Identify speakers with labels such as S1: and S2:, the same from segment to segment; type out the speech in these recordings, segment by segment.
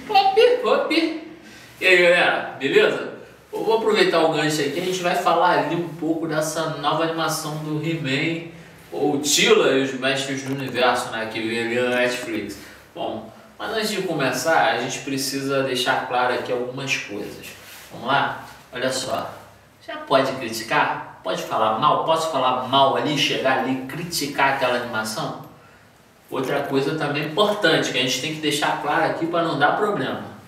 S1: Opi. E aí, galera, beleza? Eu vou aproveitar o gancho aqui, a gente vai falar ali um pouco dessa nova animação do He-Man, ou Teela e os Mestres do Universo, né, que veio ali na Netflix. Bom, mas antes de começar, a gente precisa deixar claro aqui algumas coisas. Vamos lá? Olha só, já pode criticar? Pode falar mal? Posso falar mal ali, chegar ali e criticar aquela animação? Outra coisa também importante, que a gente tem que deixar claro aqui para não dar problema.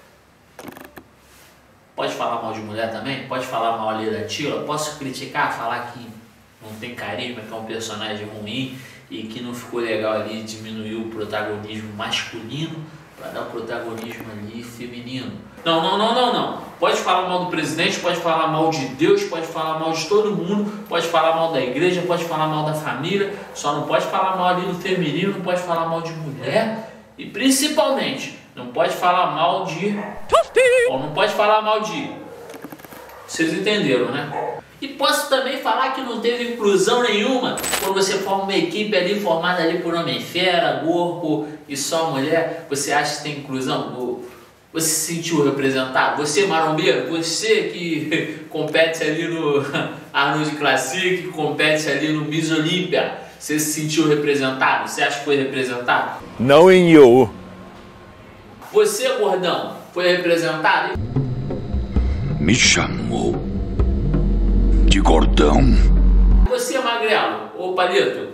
S1: Pode falar mal de mulher também? Pode falar mal ali da Teela? Posso criticar? Falar que não tem carisma, que é um personagem ruim e que não ficou legal ali, diminuiu o protagonismo masculino para dar o protagonismo ali feminino. Não. Pode falar mal do presidente, pode falar mal de Deus, pode falar mal de todo mundo, pode falar mal da igreja, pode falar mal da família, só não pode falar mal ali do feminino, não pode falar mal de mulher e principalmente não pode falar mal de... Ou não pode falar mal de... Vocês entenderam, né? E posso também falar que não teve inclusão nenhuma quando você forma uma equipe ali formada ali por homem-fera, corpo e só mulher. Você acha que tem inclusão? Você se sentiu representado? Você, marombeiro, você que compete ali no Arnold Classic, compete ali no Miss Olímpia, você se sentiu representado? Você acha que foi representado?
S2: Não em eu.
S1: Você, gordão, foi representado?
S3: Me chamou de gordão.
S1: Você, magrelo, ou palito?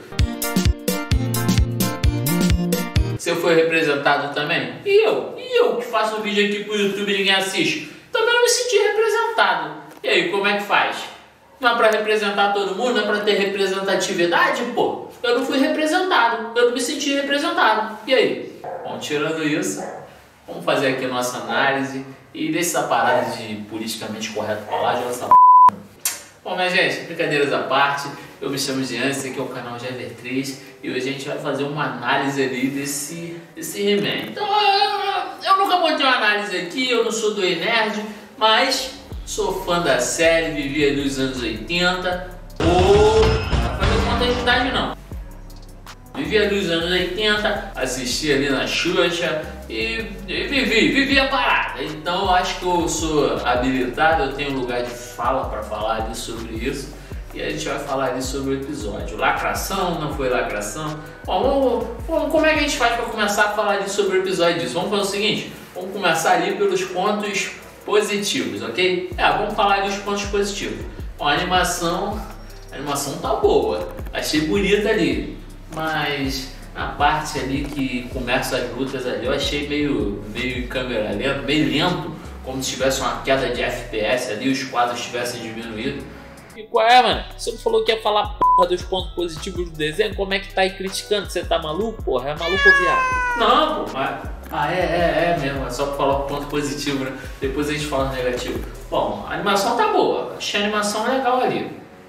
S1: Você foi representado também? E eu que faço um vídeo aqui pro YouTube e ninguém assiste? Também não me senti representado. E aí, como é que faz? Não é pra representar todo mundo? Não é pra ter representatividade? Pô, eu não fui representado. Eu não me senti representado. E aí? Bom, tirando isso, vamos fazer aqui a nossa análise e deixa essa parada de politicamente correto falar, já essa p***. Bom, minha gente, brincadeiras à parte, eu me chamo Jean, esse aqui é o canal GEVER3 e hoje a gente vai fazer uma análise ali desse He-Man. Então, eu nunca botei uma análise aqui, eu não sou do E-Nerd, mas sou fã da série, vivi ali nos anos 80, não faz conta de idade não. Vivi ali nos anos 80, assisti ali na Xuxa e vivi a parada. Então eu acho que eu sou habilitado, eu tenho lugar de fala para falar ali sobre isso. E a gente vai falar ali sobre o episódio. Lacração, não foi lacração? Bom, como é que a gente faz para começar a falar ali sobre o episódio disso? Vamos fazer o seguinte, vamos começar ali pelos pontos positivos, ok? Vamos falar ali dos pontos positivos. Bom, a animação tá boa, achei bonita ali. Mas na parte ali que começa as lutas ali, eu achei meio em câmera lenta, meio lento, como se tivesse uma queda de FPS ali, os quadros tivessem diminuído. E qual é, mano? Você não falou que ia falar porra dos pontos positivos do desenho? Como é que tá aí criticando? Você tá maluco, porra? É maluco ou viado? Não, pô, mas... é mesmo, é só pra falar o ponto positivo, né? Depois a gente fala o negativo. Bom, a animação tá boa, achei a animação legal ali.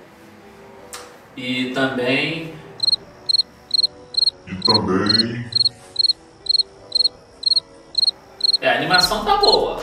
S1: E também... a animação tá boa,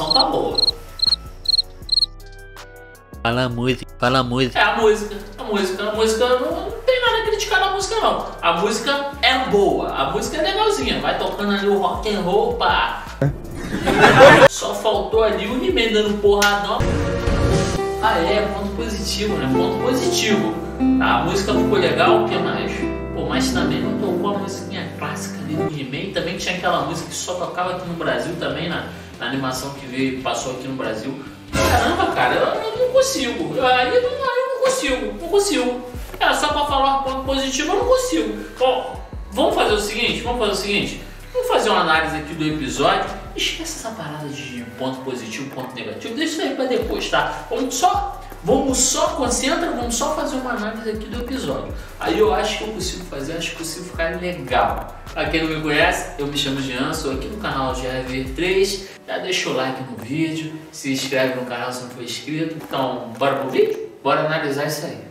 S4: Fala a música.
S1: A música não tem nada a criticar na música não. A música é boa, a música é legalzinha, vai tocando ali o rock and roll, pá. Só faltou ali o He-Man dando porradão. Ponto positivo, né? Ponto positivo. A música ficou legal, o que mais? Pô, mas também não tocou a musiquinha clássica ali do He-Man. Também tinha aquela música que só tocava aqui no Brasil também, na animação que veio, passou aqui no Brasil. Caramba, cara, eu não consigo. Eu não consigo. Só pra falar um ponto positivo, eu não consigo. Bom, vamos fazer o seguinte. Vamos fazer uma análise aqui do episódio. Esquece essa parada de ponto positivo, ponto negativo. Deixa isso aí pra depois, tá? Vamos só fazer uma análise aqui do episódio. Aí eu acho que eu consigo ficar legal. Pra quem não me conhece, eu me chamo Jean, sou aqui no canal GEVER3. Já deixa o like no vídeo, se inscreve no canal se não for inscrito. Então, bora pro vídeo? Bora analisar isso aí.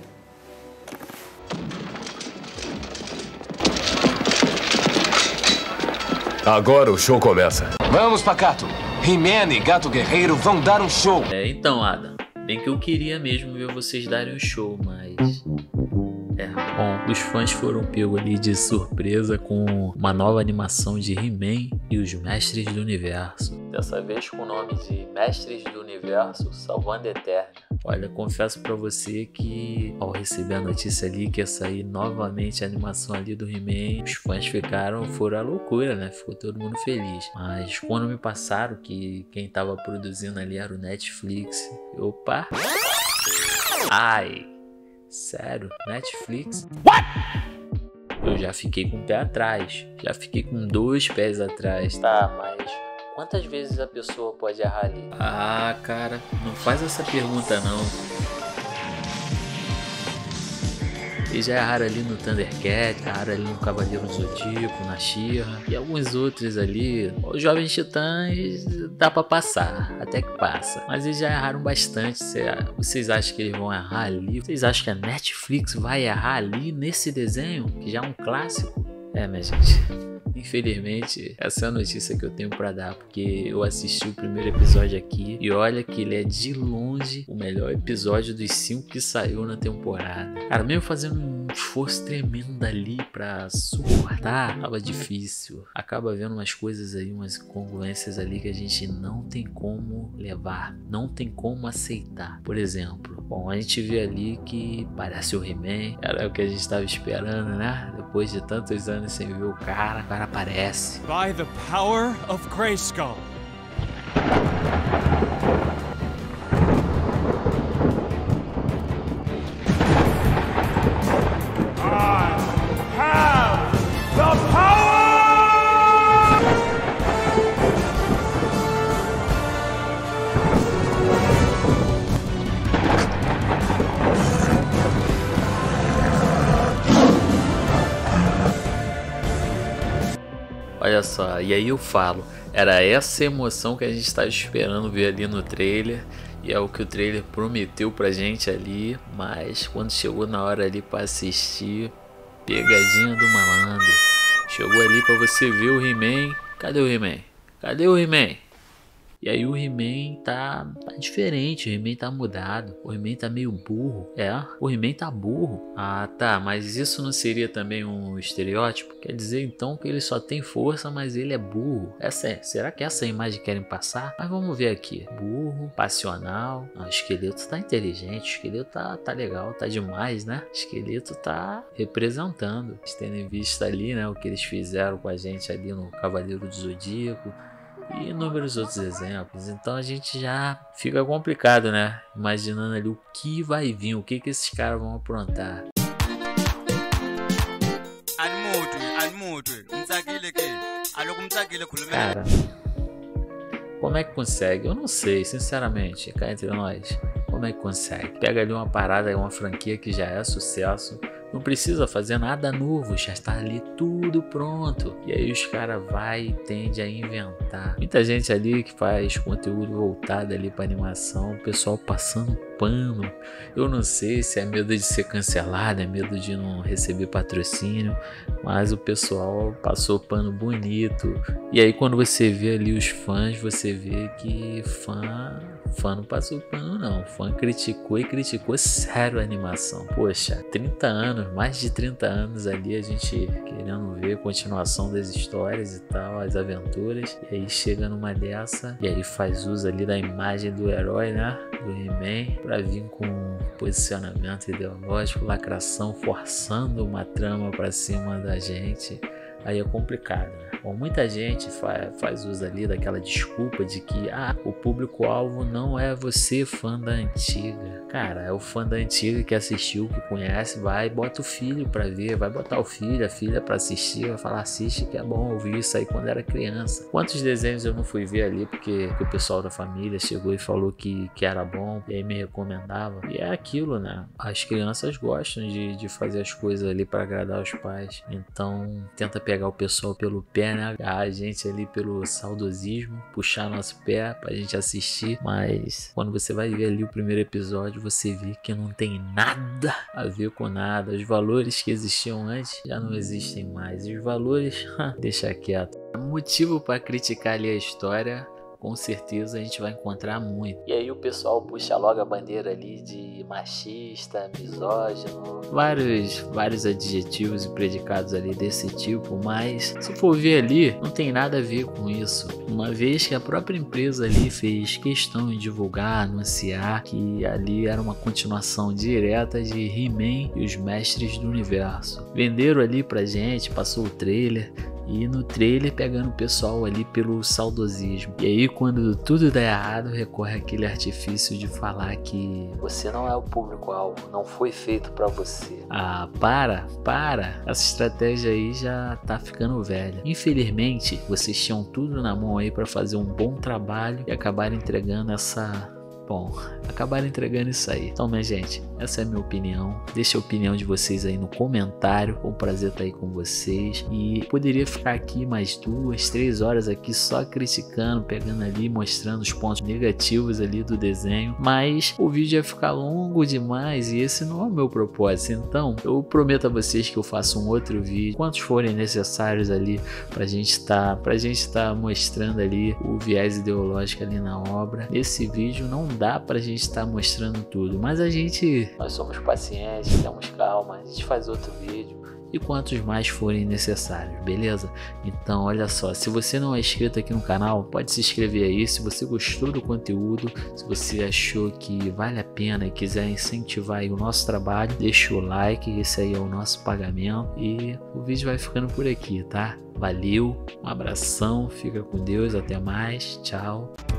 S2: Agora o show começa.
S5: Vamos, Pacato. He-Man e Gato Guerreiro vão dar um show.
S4: Então, Adam, bem que eu queria mesmo ver vocês darem um show, mas... Bom, Os fãs foram pegos ali de surpresa com uma nova animação de He-Man e os Mestres do Universo. Dessa vez com o nome de Mestres do Universo Salvando Eterna. Olha, confesso pra você que ao receber a notícia ali que ia sair novamente a animação ali do He-Man, os fãs foram à loucura, né? Ficou todo mundo feliz. Mas quando me passaram que quem tava produzindo ali era o Netflix, opa! Ai! Sério? Netflix? What? Eu já fiquei com o pé atrás. Já fiquei com 2 pés atrás. Tá, mas quantas vezes a pessoa pode errar ali? Ah, cara, não faz essa pergunta não. Eles já erraram ali no Thundercat, erraram ali no Cavaleiro do Zodíaco, na She-Ra e alguns outros ali. Os Jovens Titãs dá pra passar, até que passa. Mas eles já erraram bastante. Vocês acham que eles vão errar ali? Vocês acham que a Netflix vai errar ali nesse desenho, que já é um clássico? É, minha gente, infelizmente essa é a notícia que eu tenho pra dar, porque eu assisti o primeiro episódio aqui e olha que ele é de longe o melhor episódio dos 5 que saiu na temporada. Cara, mesmo fazendo um esforço tremendo ali pra suportar, tava difícil. Acaba vendo umas coisas aí, umas incongruências ali que a gente não tem como levar, não tem como aceitar. Por exemplo, bom, a gente vê ali que parece o He-Man, era o que a gente tava esperando, né? Depois de tantos anos sem ver o cara aparece.
S6: By the power of Grayskull. I have the power!
S4: Olha só, e aí eu falo, era essa emoção que a gente estava esperando ver ali no trailer, e é o que o trailer prometeu pra gente ali, mas quando chegou na hora ali pra assistir, pegadinha do malandro. Chegou ali pra você ver o He-Man, cadê o He-Man? Cadê o He-Man? E aí o He-Man tá diferente, o He-Man tá mudado, o He-Man tá meio burro. É, o He-Man tá burro. Ah, tá, mas isso não seria também um estereótipo? Quer dizer então que ele só tem força, mas ele é burro. Será que essa é a imagem que querem passar? Mas vamos ver aqui. Burro, passional. Ah, o esqueleto tá inteligente, o esqueleto tá legal, tá demais, né? O esqueleto tá representando. Vocês tendo visto ali, né, o que eles fizeram com a gente ali no Cavaleiro do Zodíaco e inúmeros outros exemplos. Então a gente já fica complicado, né? Imaginando ali o que vai vir, o que esses caras vão aprontar. Cara, como é que consegue? Eu não sei, sinceramente, cá entre nós. Como é que consegue? Pega ali uma parada, uma franquia que já é sucesso. Não precisa fazer nada novo, já está ali tudo pronto. E aí os caras vai e tende a inventar. Muita gente ali que faz conteúdo voltado ali para animação, o pessoal passando pano. Eu não sei se é medo de ser cancelado, é medo de não receber patrocínio, mas o pessoal passou pano bonito. E aí quando você vê ali os fãs, você vê que fã não passou pano não. Fã criticou e criticou sério a animação. Poxa, 30 anos, mais de 30 anos ali a gente querendo ver a continuação das histórias e tal, as aventuras. E aí chega numa dessa e aí faz uso ali da imagem do herói, né? Do He-Man, pra vir com posicionamento ideológico, lacração, forçando uma trama pra cima da gente. Aí é complicado, né? Bom, muita gente faz uso ali daquela desculpa de que o público-alvo não é você, fã da antiga. Cara, é o fã da antiga que assistiu, que conhece, vai e bota o filho pra ver, vai botar o filho, a filha pra assistir, vai falar, assiste que é bom, eu vi isso aí quando era criança. Quantos desenhos eu não fui ver ali porque o pessoal da família chegou e falou que era bom, e aí me recomendava. E é aquilo, né? As crianças gostam de fazer as coisas ali pra agradar os pais. Então, tenta pegar o pessoal pelo pé, né? A gente ali pelo saudosismo, puxar nosso pé pra gente assistir, mas quando você vai ver ali o primeiro episódio, você vê que não tem nada a ver com nada. Os valores que existiam antes já não existem mais. E os valores, deixa quieto. Motivo para criticar ali a história com certeza a gente vai encontrar muito. E aí o pessoal puxa logo a bandeira ali de machista, misógino, vários adjetivos e predicados ali desse tipo, mas se for ver ali, não tem nada a ver com isso, uma vez que a própria empresa ali fez questão de divulgar, anunciar que ali era uma continuação direta de He-Man e os Mestres do Universo. Venderam ali pra gente, passou o trailer, e no trailer pegando o pessoal ali pelo saudosismo. E aí quando tudo dá errado, recorre aquele artifício de falar que você não é o público-alvo, não foi feito pra você. Ah, para! Essa estratégia aí já tá ficando velha. Infelizmente, vocês tinham tudo na mão aí pra fazer um bom trabalho e acabaram entregando isso aí. Então, minha gente, essa é a minha opinião. Deixa a opinião de vocês aí no comentário. Foi um prazer estar aí com vocês. E poderia ficar aqui mais 2, 3 horas aqui só criticando, pegando ali, mostrando os pontos negativos ali do desenho. Mas o vídeo ia ficar longo demais e esse não é o meu propósito. Então, eu prometo a vocês que eu faço um outro vídeo, quantos forem necessários ali, pra gente tá mostrando ali o viés ideológico ali na obra. Nesse vídeo não dá pra gente estar mostrando tudo, mas nós somos pacientes, temos calma, a gente faz outro vídeo e quantos mais forem necessários, beleza? Então olha só, se você não é inscrito aqui no canal, pode se inscrever aí. Se você gostou do conteúdo, se você achou que vale a pena e quiser incentivar aí o nosso trabalho, deixa o like, esse aí é o nosso pagamento e o vídeo vai ficando por aqui, tá? Valeu, um abração, fica com Deus, até mais, tchau.